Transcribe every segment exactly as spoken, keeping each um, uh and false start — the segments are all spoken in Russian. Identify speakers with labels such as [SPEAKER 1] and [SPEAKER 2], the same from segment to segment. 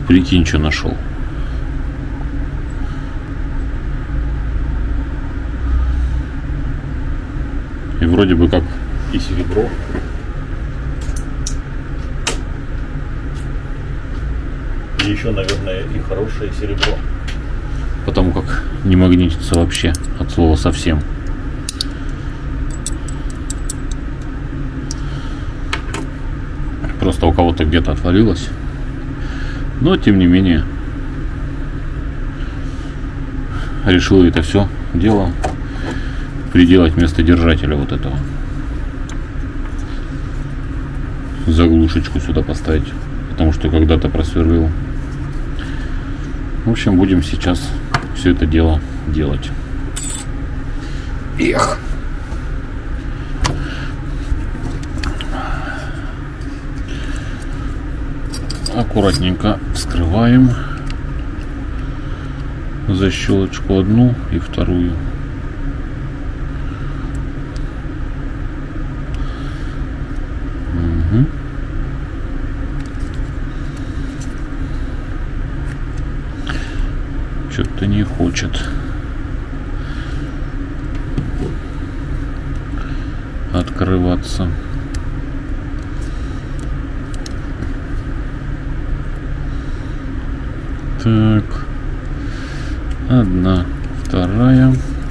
[SPEAKER 1] Прикинь, что нашел. И вроде бы как и серебро. И еще, наверное, и хорошее серебро. Потому как не магнитится вообще, от слова совсем. Просто у кого-то где-то отвалилось. Но, тем не менее, решил это все дело приделать вместо держателя вот этого. Заглушечку сюда поставить, потому что когда-то просверлил. В общем, будем сейчас все это дело делать. Эх. Аккуратненько вскрываем защелочку одну и вторую. Угу. Что-то не хочет открываться. Так, одна, вторая.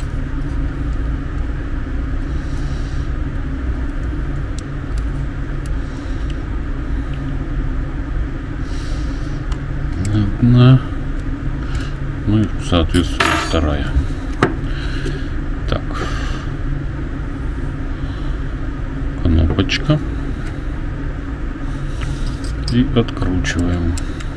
[SPEAKER 1] Одна. Ну и, соответственно, вторая. Так. Кнопочка. И откручиваем.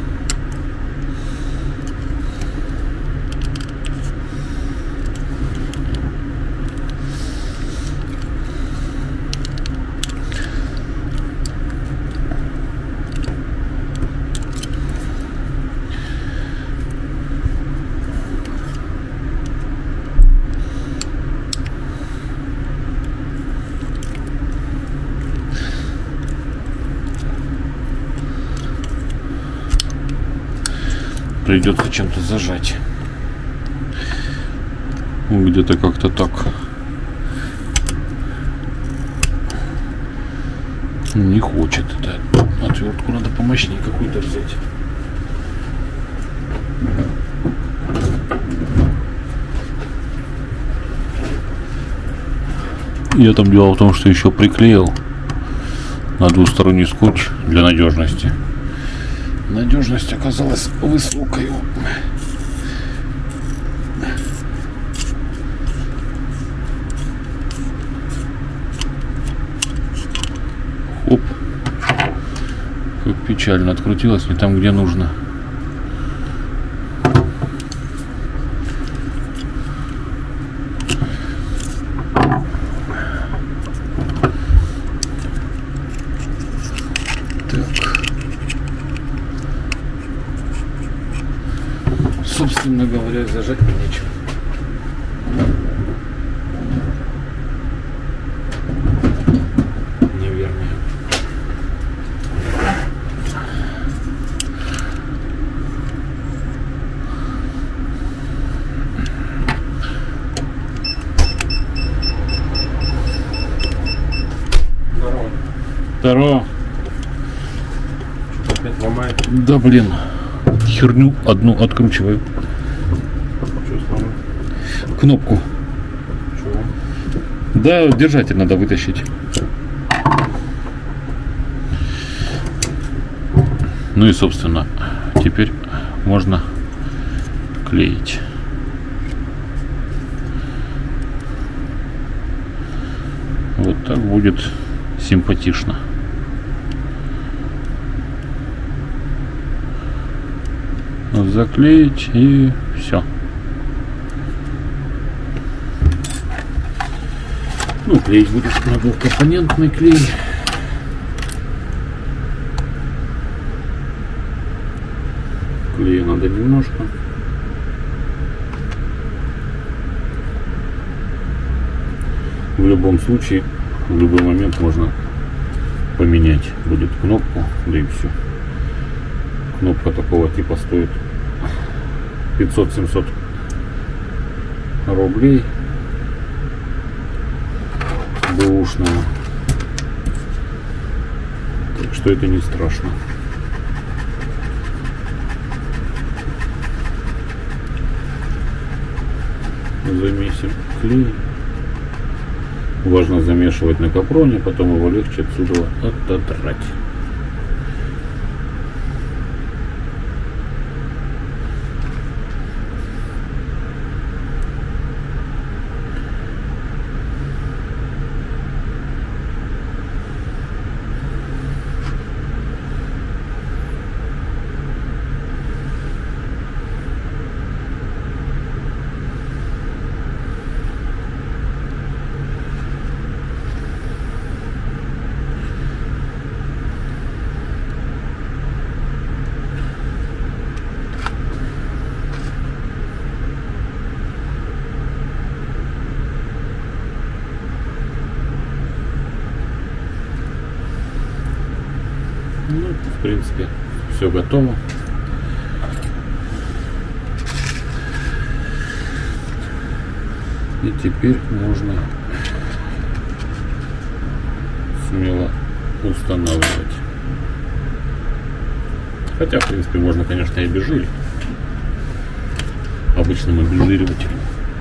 [SPEAKER 1] Придется чем-то зажать. Где-то как-то так. Не хочет это. Отвертку надо помощнее какую-то взять. Я там дело в том, что еще приклеил на двусторонний скотч для надежности. Надежность оказалась высокой. Хоп. Как печально открутилась, не там, где нужно. Собственно говоря, зажать нечего. Неверно. Здорово. Здорово. Что-то опять ломает. Да блин. Херню одну откручиваю. Кнопку. Чего? Да, держатель надо вытащить. Ну и, собственно, теперь можно клеить. Вот так будет симпатично. Заклеить и все. Ну, клеить будет на двухкомпонентный клей. Клея надо немножко. В любом случае, в любой момент можно поменять будет кнопку, да и все. Кнопка такого типа стоит пятьсот-семьсот рублей. Бэушная. Так что это не страшно. Замесим клей. Важно замешивать на капроне, потом его легче отсюда отодрать. Ну, в принципе, все готово. И теперь можно смело устанавливать. Хотя, в принципе, можно, конечно, и без жили. Обычным обезжиривателем.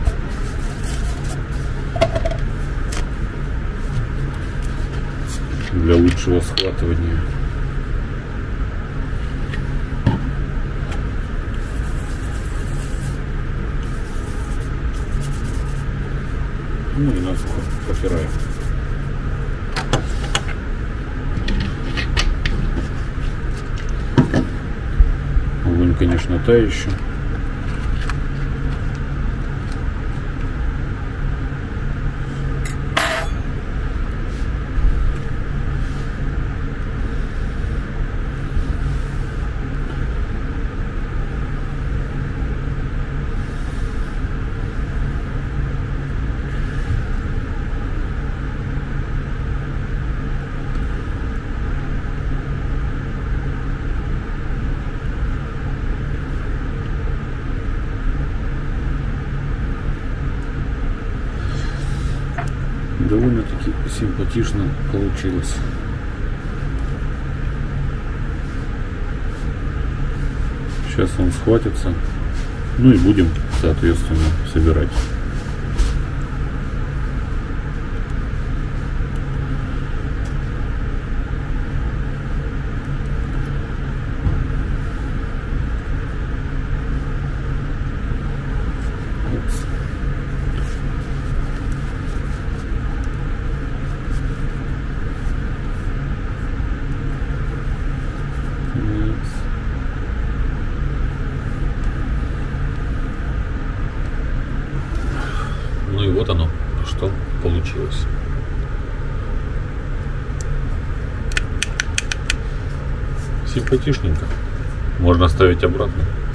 [SPEAKER 1] Для лучшего схватывания. Ну и нас протираем. Огонь, конечно, та еще. Довольно-таки симпатично получилось. Сейчас он схватится. Ну и будем, соответственно, собирать.
[SPEAKER 2] Ну и вот оно, что получилось. Симпатичненько. Можно ставить обратно.